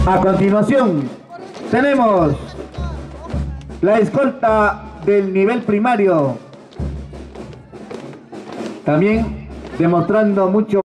A continuación, tenemos la escolta del nivel primario, también demostrando mucho